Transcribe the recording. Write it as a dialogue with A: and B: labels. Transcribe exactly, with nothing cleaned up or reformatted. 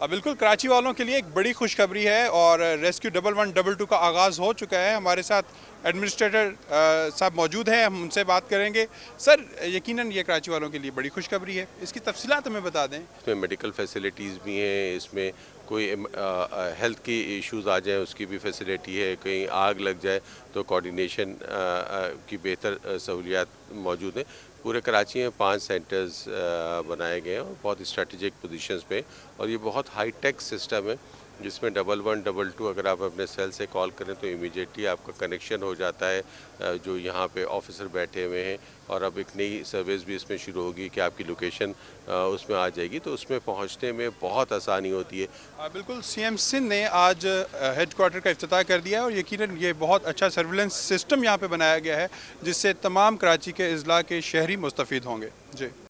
A: अ, बिल्कुल कराची वालों के लिए एक बड़ी खुशखबरी है और rescue double one double two का आगाज़ हो चुका है। हमारे साथ एडमिनिस्ट्रेटर साहब मौजूद हैं, हम उनसे बात करेंगे। सर, यकीनन ये कराची वालों के लिए बड़ी खुशखबरी है, इसकी तफसीलात हमें बता दें।
B: इसमें मेडिकल फैसिलिटीज़ भी हैं, इसमें कोई हेल्थ की इश्यूज़ आ जाए उसकी भी फैसिलिटी है, कहीं आग लग जाए तो कोऑर्डिनेशन की बेहतर सहूलियात मौजूद हैं। पूरे कराची में पांच सेंटर्स बनाए गए हैं और बहुत स्ट्रेटजिक पोजीशंस पे, और ये बहुत हाई टेक सिस्टम है जिसमें डबल वन डबल टू अगर आप अपने सेल से कॉल करें तो इमीडिएटली आपका कनेक्शन हो जाता है जो यहाँ पे ऑफिसर बैठे हुए हैं। और अब एक नई सर्विस भी इसमें शुरू होगी कि आपकी लोकेशन उसमें आ जाएगी, तो उसमें पहुँचने में बहुत आसानी होती है।
A: आ, बिल्कुल, सीएम सिंध ने आज हेड क्वार्टर का इफ्तिताह कर दिया है और यकीनन ये बहुत अच्छा सर्विलेंस सिस्टम यहाँ पे बनाया गया है जिससे तमाम कराची के अजला के शहरी मुस्तफ़ीद होंगे। जी।